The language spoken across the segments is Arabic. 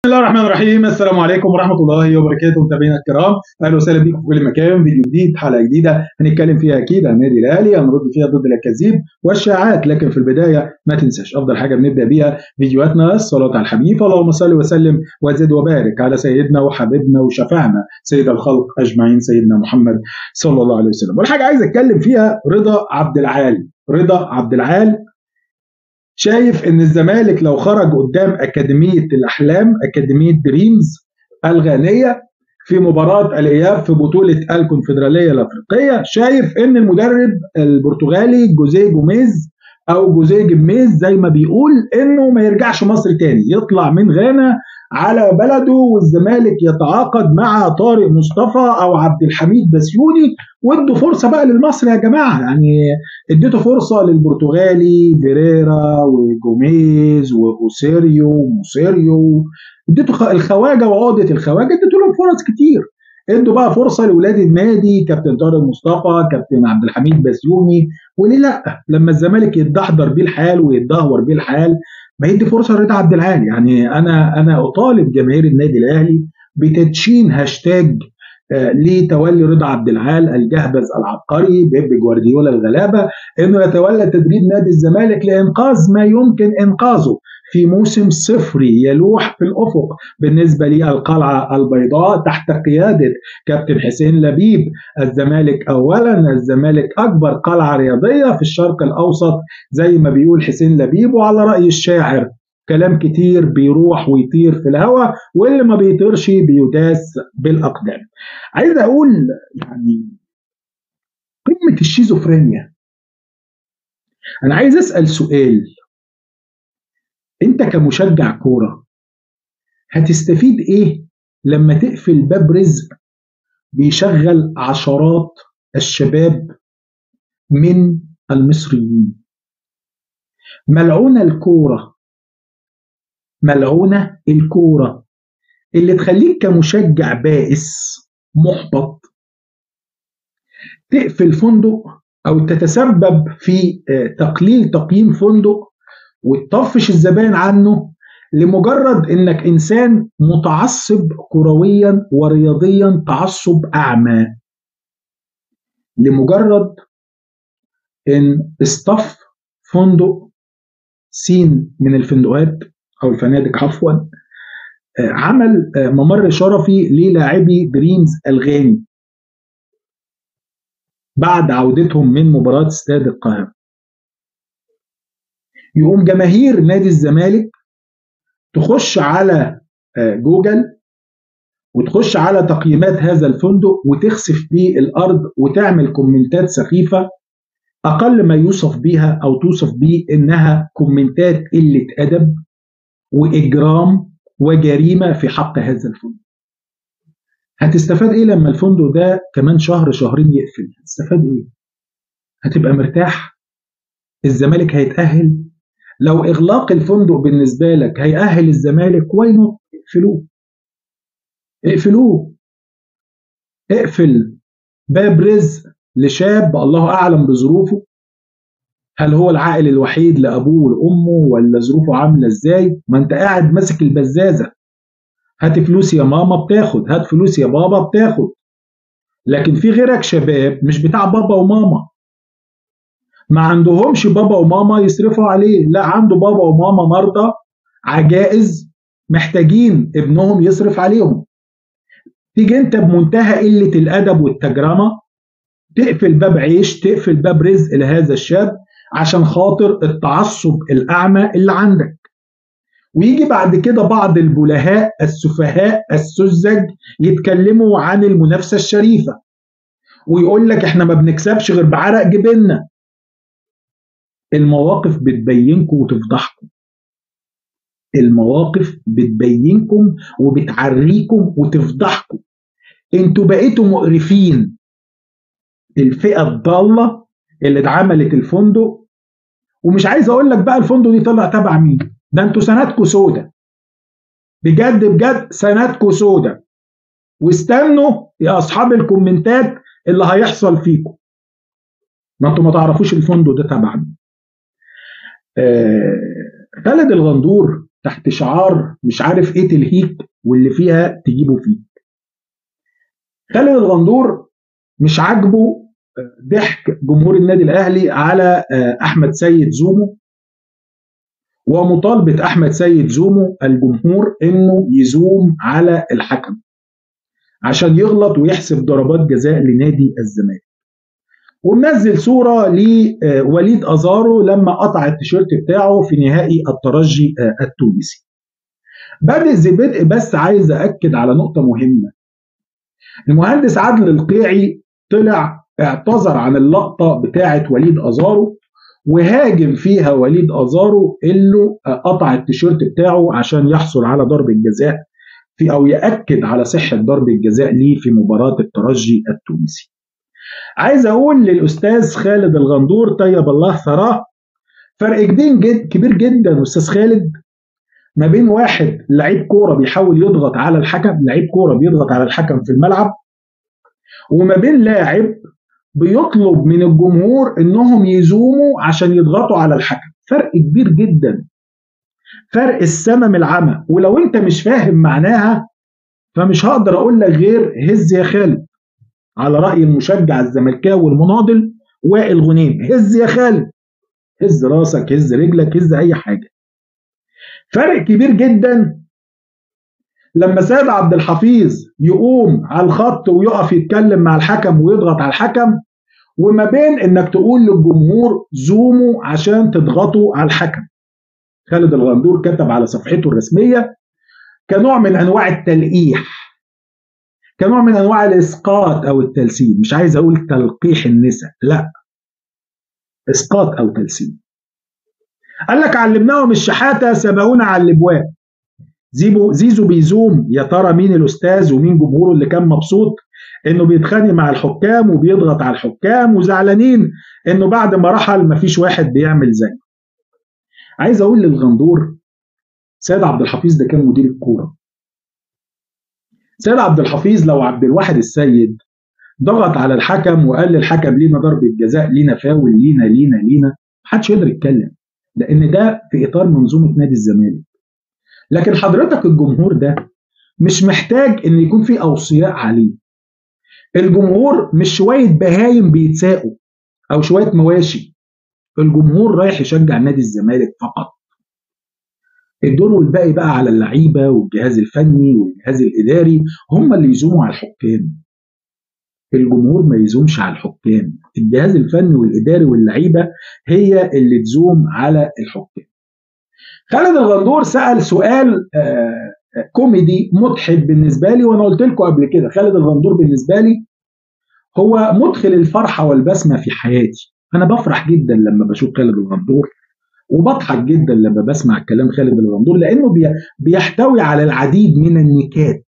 بسم الله الرحمن الرحيم. السلام عليكم ورحمة الله وبركاته متابعينا الكرام، أهلا وسهلا بكم في كل مكان. فيديو جديد، حلقة جديدة هنتكلم فيها أكيد عن النادي الأهلي، هنرد فيها ضد الأكاذيب والشائعات. لكن في البداية ما تنساش أفضل حاجة بنبدأ بيها فيديوهاتنا الصلاة على الحبيب، اللهم صل وسلم وزد وبارك على سيدنا وحبيبنا وشفعنا سيد الخلق أجمعين سيدنا محمد صلى الله عليه وسلم. والحاجة عايز أتكلم فيها رضا عبد العال. رضا عبد العال شايف ان الزمالك لو خرج قدام اكاديميه الاحلام، اكاديميه دريمز الغانيه في مباراه الاياب في بطوله الكونفدراليه الافريقيه، شايف ان المدرب البرتغالي جوزيه جوميز او جوزيه جميز زي ما بيقول انه ما يرجعش مصر تاني، يطلع من غانا على بلده، والزمالك يتعاقد مع طارق مصطفى او عبد الحميد بسيوني. وادوا فرصه بقى للمصري يا جماعه، يعني اديته فرصه للبرتغالي فيريرا وجوميز واوسيريو وموسيريو، اديته الخواجه وعقده الخواجه، اديته لهم فرص كتير. ادوا بقى فرصه لاولاد النادي، كابتن طارق مصطفى، كابتن عبد الحميد بسيوني، وليه لا لما الزمالك يتدحضر بيه الحال ويتدهور بيه الحال ما يدي فرصه لرضا عبد العال. يعني انا اطالب جماهير النادي الاهلي بتدشين هاشتاج لتولي رضا عبد العال الجهبذ العبقري بيب جوارديولا الغلابه انه يتولى تدريب نادي الزمالك لانقاذ ما يمكن انقاذه في موسم صفري يلوح في الافق بالنسبه للقلعه البيضاء تحت قياده كابتن حسين لبيب. الزمالك اولا، الزمالك اكبر قلعه رياضيه في الشرق الاوسط زي ما بيقول حسين لبيب، وعلى راي الشاعر كلام كتير بيروح ويطير في الهواء، واللي ما بيطيرش بيداس بالاقدام. عايز اقول يعني قمه الشيزوفرينيا. انا عايز اسال سؤال، انت كمشجع كوره هتستفيد ايه لما تقفل باب رزق بيشغل عشرات الشباب من المصريين؟ ملعونه الكوره، ملعونه الكوره اللي تخليك كمشجع بائس محبط تقفل فندق او تتسبب في تقليل تقييم فندق وتطفش الزبائن عنه لمجرد انك انسان متعصب كرويا ورياضيا تعصب اعمى، لمجرد ان اصطف فندق سين من الفندقات او الفنادق عفوا عمل ممر شرفي للاعبي دريمز الغاني بعد عودتهم من مباراة استاد القاهرة، يقوم جماهير نادي الزمالك تخش على جوجل وتخش على تقييمات هذا الفندق وتخسف بيه الأرض وتعمل كومنتات سخيفة أقل ما يوصف بيها أو توصف بيه إنها كومنتات قلة أدب وإجرام وجريمة في حق هذا الفندق. هتستفاد إيه لما الفندق ده كمان شهر شهرين يقفل؟ هتستفاد إيه؟ هتبقى مرتاح؟ الزمالك هيتأهل؟ لو إغلاق الفندق بالنسبة لك هيأهل الزمالك واي نوت؟ اقفلوه، اقفلوه، اقفل باب رزق لشاب الله أعلم بظروفه، هل هو العائل الوحيد لأبوه ولأمه ولا ظروفه عاملة إزاي؟ ما أنت قاعد ماسك البزازة، هات فلوس يا ماما بتاخد، هات فلوس يا بابا بتاخد. لكن في غيرك شباب مش بتاع بابا وماما، ما عندهمش بابا وماما يصرفوا عليه، لا عنده بابا وماما مرضى عجائز محتاجين ابنهم يصرف عليهم. تيجي انت بمنتهى قلة الأدب والتجرمة تقفل باب عيش، تقفل باب رزق لهذا الشاب عشان خاطر التعصب الأعمى اللي عندك. ويجي بعد كده بعض البلهاء السفهاء السذج يتكلموا عن المنافسة الشريفة ويقول لك احنا ما بنكسبش غير بعرق جبيننا. المواقف بتبينكم وتفضحكم، المواقف بتبينكم وبتعريكم وتفضحكم. انتوا بقيتوا مقرفين. الفئة الضالة اللي اتعملت الفندق، ومش عايز اقول لك بقى الفندق دي طلع تبع مين، ده انتوا سنتكم سودة بجد بجد، سنتكم سودة. واستنوا يا اصحاب الكومنتات اللي هيحصل فيكم، ما انتوا ما تعرفوش الفندق ده تبع مين. خالد الغندور تحت شعار مش عارف ايه تلهيك واللي فيها تجيبه فيك. خالد الغندور مش عاجبه ضحك جمهور النادي الاهلي على احمد سيد زومو، ومطالبه احمد سيد زومو الجمهور انه يزوم على الحكم عشان يغلط ويحسب ضربات جزاء لنادي الزمالك. ومنزل صوره لوليد ازارو لما قطع التيشيرت بتاعه في نهائي الترجي التونسي. بدء بس عايز اكد على نقطه مهمه. المهندس عادل القيعي طلع اعتذر عن اللقطه بتاعه وليد ازارو، وهاجم فيها وليد ازارو انه قطع التيشيرت بتاعه عشان يحصل على ضربه جزاء في او ياكد على صحه ضربه جزاء ليه في مباراه الترجي التونسي. عايز اقول للاستاذ خالد الغندور طيب الله ثراه، فرق كبير جدا استاذ خالد ما بين واحد لعيب كوره بيحاول يضغط على الحكم، لعيب كوره بيضغط على الحكم في الملعب، وما بين لاعب بيطلب من الجمهور انهم يزوموا عشان يضغطوا على الحكم. فرق كبير جدا، فرق السما من العمى. ولو انت مش فاهم معناها فمش هقدر اقول لك غير هز يا خالد، على راي المشجع الزملكاوي المناضل وائل غنيم، هز يا خالد، هز راسك، هز رجلك، هز اي حاجه. فرق كبير جدا لما سيد عبد الحفيظ يقوم على الخط ويقف يتكلم مع الحكم ويضغط على الحكم، وما بين انك تقول للجمهور زوموا عشان تضغطوا على الحكم. خالد الغندور كتب على صفحته الرسميه كنوع من انواع التلقيح، كنوع من انواع الاسقاط او التلسين. مش عايز اقول تلقيح النساء، لا، اسقاط او تلسين. قال لك علمناهم الشحاته سبقونا على الابواب. زيزو بيزوم، يا ترى مين الاستاذ ومين جمهوره اللي كان مبسوط انه بيتخانق مع الحكام وبيضغط على الحكام، وزعلانين انه بعد ما رحل مفيش واحد بيعمل زيه. عايز اقول للغندور سيد عبد الحفيظ ده كان مدير الكوره. سيد عبد الحفيظ لو عبد الواحد السيد ضغط على الحكم وقال للحكم لينا ضربه جزاء، لينا فاول، لينا محدش يقدر يتكلم، لان ده في اطار منظومه نادي الزمالك. لكن حضرتك الجمهور ده مش محتاج ان يكون في اوصياء عليه. الجمهور مش شويه بهايم بيتساقوا او شويه مواشي. الجمهور رايح يشجع نادي الزمالك فقط. الدور والباقي بقى على اللعيبه والجهاز الفني والجهاز الاداري، هم اللي يزوموا على الحكام. الجمهور ما يزومش على الحكام، الجهاز الفني والاداري واللعيبه هي اللي تزوم على الحكام. خالد الغندور سأل سؤال كوميدي مضحك بالنسبه لي، وانا قلت لكم قبل كده خالد الغندور بالنسبه لي هو مدخل الفرحه والبسمه في حياتي. انا بفرح جدا لما بشوف خالد الغندور، وبضحك جدا لما بسمع كلام خالد الغندور، لانه بيحتوي على العديد من النكات.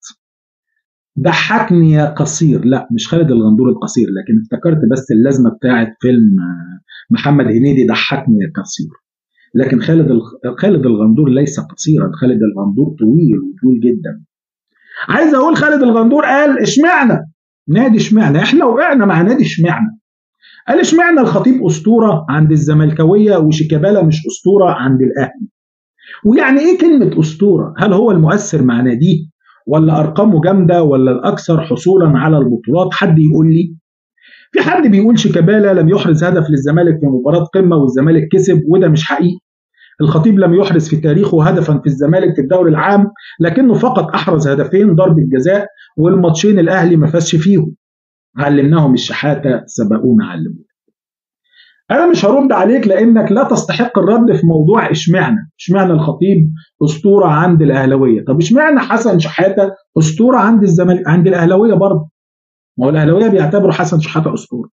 ضحكني يا قصير، لا مش خالد الغندور القصير، لكن افتكرت بس اللازمه بتاعت فيلم محمد هنيدي ضحكني يا قصير. لكن خالد الغندور ليس قصيرا، خالد الغندور طويل جدا. عايز اقول خالد الغندور قال اشمعنى نادي، اشمعنى احنا وقعنا مع نادي، اشمعنى؟ قال اشمعنى الخطيب اسطوره عند الزملكاويه وشيكابالا مش اسطوره عند الاهلي؟ ويعني ايه كلمه اسطوره؟ هل هو المؤثر مع ناديه، ولا ارقامه جامده، ولا الاكثر حصولا على البطولات؟ حد يقول لي. في حد بيقول شيكابالا لم يحرز هدف للزمالك في مباراه قمه والزمالك كسب، وده مش حقيقي. الخطيب لم يحرز في تاريخه هدفا في الزمالك في الدوري العام، لكنه فقط احرز هدفين ضربه جزاء، والماتشين الاهلي ما فازش فيهم. علمناهم الشحاته سبقونا على الابواب. انا مش هرد عليك لانك لا تستحق الرد في موضوع اشمعنى الخطيب اسطوره عند الاهلاويه. طب اشمعنى حسن شحاته اسطوره عند الزمالك عند الاهلاويه برضه؟ ما هو الاهلاويه بيعتبروا حسن شحاته اسطوره.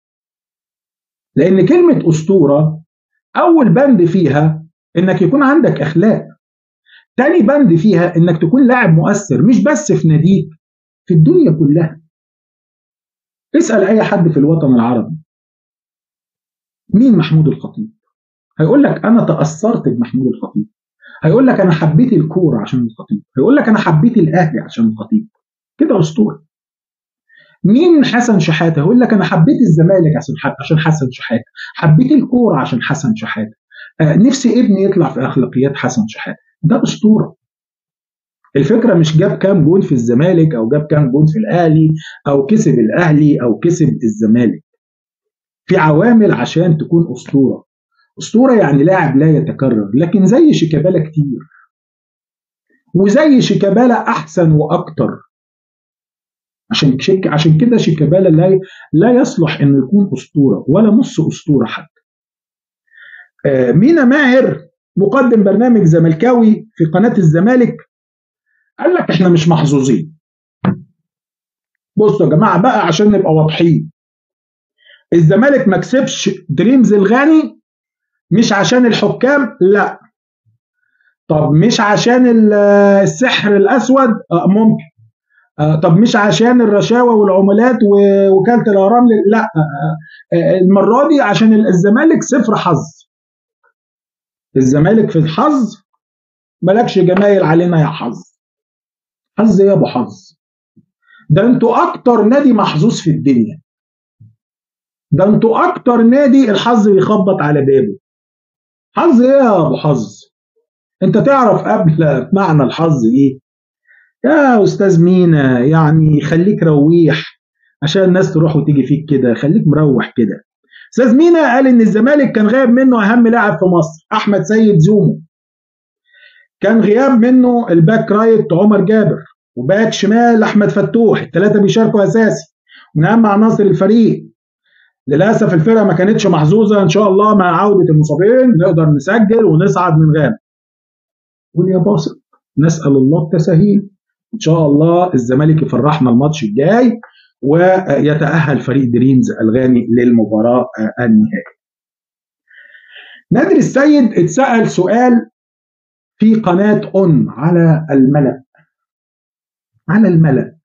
لان كلمه اسطوره اول بند فيها انك يكون عندك اخلاق، تاني بند فيها انك تكون لاعب مؤثر مش بس في ناديك، في الدنيا كلها. اسال اي حد في الوطن العربي مين محمود الخطيب، هيقول لك انا تاثرت بمحمود الخطيب، هيقول لك انا حبيت الكوره عشان الخطيب، هيقول لك انا حبيت الاهلي عشان الخطيب. كده اسطوره. مين حسن شحاته؟ هيقول لك انا حبيت الزمالك عشان حسن شحاته، حبيت الكوره عشان حسن شحاته، نفسي ابني يطلع في اخلاقيات حسن شحاته. ده اسطوره. الفكره مش جاب كام جون في الزمالك او جاب كام جون في الاهلي او كسب الاهلي او كسب الزمالك. في عوامل عشان تكون اسطوره. اسطوره يعني لاعب لا يتكرر، لكن زي شيكابالا كتير، وزي شيكابالا احسن واكتر. عشان كده شيكابالا لا يصلح انه يكون اسطوره ولا نص اسطوره حتى. مينا ماهر مقدم برنامج زملكاوي في قناه الزمالك قال لك احنا مش محظوظين. بصوا يا جماعه بقى عشان نبقى واضحين، الزمالك ما كسبش دريمز الغني مش عشان الحكام، لا. طب مش عشان السحر الاسود، ممكن. طب مش عشان الرشاوى والعمولات ووكاله الاهرام، لا. المره دي عشان الزمالك صفر حظ. الزمالك في الحظ مالكش جمايل علينا يا حظ. حظ يا ابو حظ؟ ده انتوا اكتر نادي محظوظ في الدنيا. ده انتوا اكتر نادي الحظ بيخبط على بابه. حظ ايه يا ابو حظ؟ انت تعرف قبل معنى الحظ ايه يا استاذ مينا؟ يعني خليك رويح عشان الناس تروح وتيجي فيك كده، خليك مروح كده. استاذ مينا قال ان الزمالك كان غايب منه اهم لاعب في مصر احمد سيد زومو، كان غياب منه الباك رايت عمر جابر، وباك شمال احمد فتوح، الثلاثه بيشاركوا اساسي من اهم عناصر الفريق. للاسف الفرقه ما كانتش محظوظه. ان شاء الله مع عوده المصابين نقدر نسجل ونصعد من غانا. قول يا باسط، نسال الله التسهيل. ان شاء الله الزمالك يفرحنا الماتش الجاي ويتاهل فريق دريمز الغاني للمباراه النهائيه. نادر السيد اتسال سؤال في قناه على الملأ. على الملأ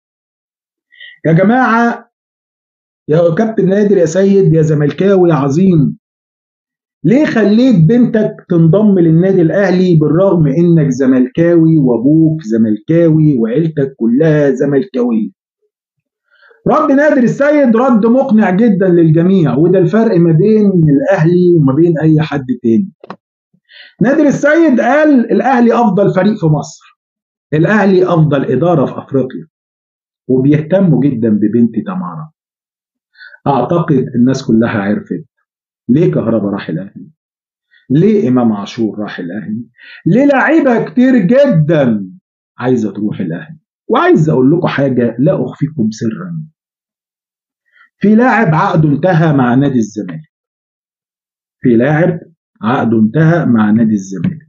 يا جماعه، يا كابتن نادر يا سيد يا زملكاوي عظيم، ليه خليت بنتك تنضم للنادي الاهلي بالرغم انك زملكاوي وابوك زملكاوي وعيلتك كلها زملكاويه؟ رد نادر السيد رد مقنع جدا للجميع، وده الفرق ما بين الاهلي وما بين اي حد تاني. نادر السيد قال الاهلي افضل فريق في مصر، الاهلي افضل اداره في افريقيا، وبيهتموا جدا ببنتي تمارا. اعتقد الناس كلها عرفت ليه كهربا راح الاهلي، ليه امام عاشور راح الاهلي، ليه لعيبه كتير جدا عايزه تروح الاهلي. وعايز اقول لكم حاجه لا اخفيكم سرا، في لاعب عقده انتهى مع نادي الزمالك، في لاعب عقده انتهى مع نادي الزمالك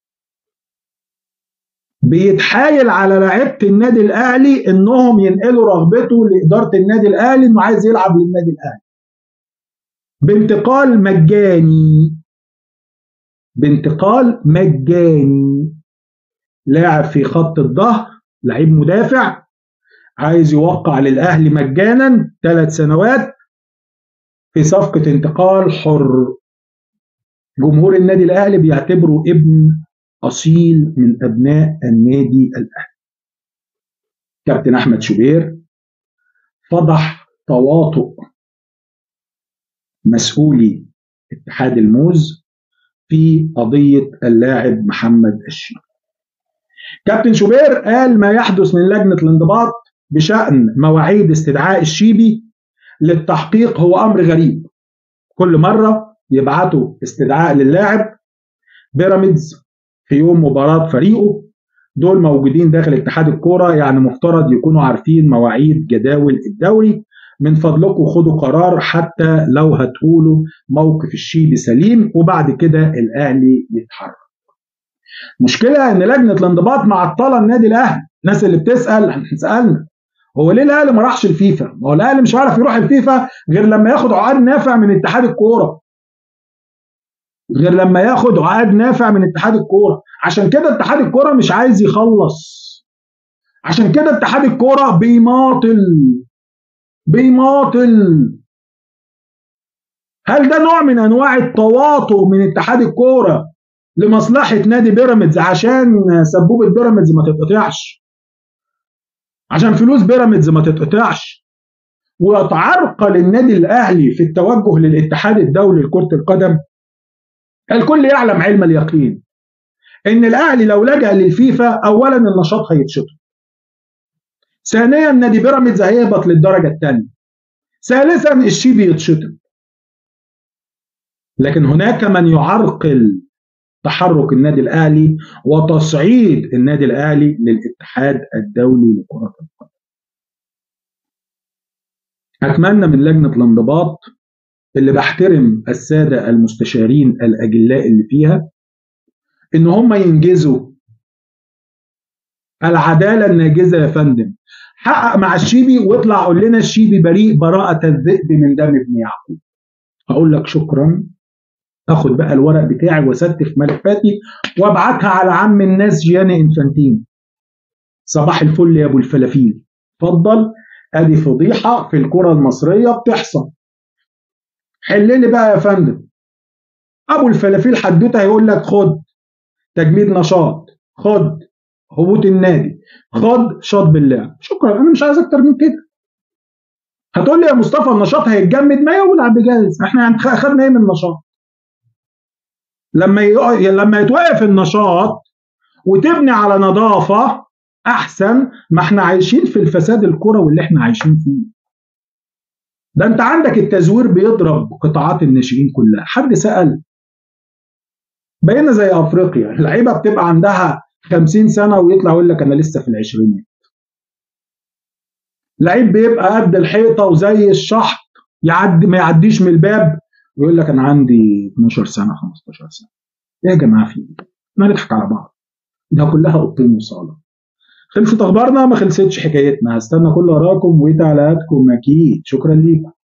بيتحايل على لعيبه النادي الاهلي انهم ينقلوا رغبته لاداره النادي الاهلي انه عايز يلعب للنادي الاهلي بانتقال مجاني. بانتقال مجاني. لاعب في خط الظهر، لعيب مدافع، عايز يوقع للاهلي مجانا 3 سنوات في صفقه انتقال حر. جمهور النادي الاهلي بيعتبره ابن اصيل من ابناء النادي الاهلي. كابتن احمد شوبير فضح تواطؤ مسؤولي اتحاد الموز في قضيه اللاعب محمد الشيخ. كابتن شوبير قال ما يحدث من لجنه الانضباط بشان مواعيد استدعاء الشيبي للتحقيق هو امر غريب. كل مره يبعتوا استدعاء للاعب بيراميدز في يوم مباراه فريقه، دول موجودين داخل اتحاد الكوره، يعني مفترض يكونوا عارفين مواعيد جداول الدوري. من فضلكم خدوا قرار حتى لو هتقولوا موقف الشيبي سليم وبعد كده الاهلي يتحرك. مشكله ان لجنه الانضباط معطله النادي الاهلي. الناس اللي بتسال احنا سالنا هو ليه الاهلي ما راحش الفيفا؟ ما هو الاهلي مش عارف يروح الفيفا غير لما ياخد عقد نافع من اتحاد الكوره. غير لما ياخد عقد نافع من اتحاد الكوره. عشان كده اتحاد الكوره مش عايز يخلص. عشان كده اتحاد الكوره بيماطل. هل ده نوع من انواع التواطؤ من اتحاد الكوره لمصلحه نادي بيراميدز عشان سبوبه بيراميدز ما تتقطعش؟ عشان فلوس بيراميدز ما تتقطعش ويتعرقل النادي الاهلي في التوجه للاتحاد الدولي لكره القدم؟ الكل يعلم علم اليقين ان الاهلي لو لجأ للفيفا اولا النشاط هيتشطب، ثانيا نادي بيراميدز هيهبط للدرجه الثانيه، ثالثا الشيبي يتشطب. لكن هناك من يعرقل تحرك النادي الاهلي وتصعيد النادي الاهلي للاتحاد الدولي لكره القدم. اتمنى من لجنه الانضباط اللي بحترم الساده المستشارين الاجلاء اللي فيها ان هم ينجزوا العداله الناجزه يا فندم. حقق مع الشيبي واطلع قول لنا الشيبي بريء براءه الذئب من دم ابن يعقوب. اقول لك شكرا، اخد بقى الورق بتاعي واستف ملفاتي وابعتها على عم الناس جياني انفانتين. صباح الفل يا ابو الفلافيل، اتفضل، ادي فضيحه في الكره المصريه بتحصل، حل لي بقى يا فندم. ابو الفلافيل حدوته هيقول لك خد تجميد نشاط، خد هبوط النادي، خد شاط بالله. شكرا، انا مش عايز اكتر من كده. هتقول لي يا مصطفى النشاط هيتجمد، ما يولع بجاز، احنا يعني خدنا ايه من النشاط؟ لما يتوقف النشاط وتبني على نظافه احسن ما احنا عايشين في الفساد الكروي اللي احنا عايشين فيه. ده انت عندك التزوير بيضرب قطاعات الناشئين كلها. حد سأل؟ بقينا زي افريقيا، اللعيبه بتبقى عندها 50 سنه ويطلع يقول لك انا لسه في العشرينات. لعيب بيبقى قد الحيطه وزي الشحط، يعدي ما يعديش من الباب ويقول لك انا عندي 12 سنه 15 سنه. ايه يا جماعه في ايه؟ ما نضحك على بعض، ده كلها اوضتين وصاله. خلصت اخبارنا؟ ما خلصتش حكايتنا. هستنى كل اراءكم وتعليقاتكم اكيد. شكرا ليكم.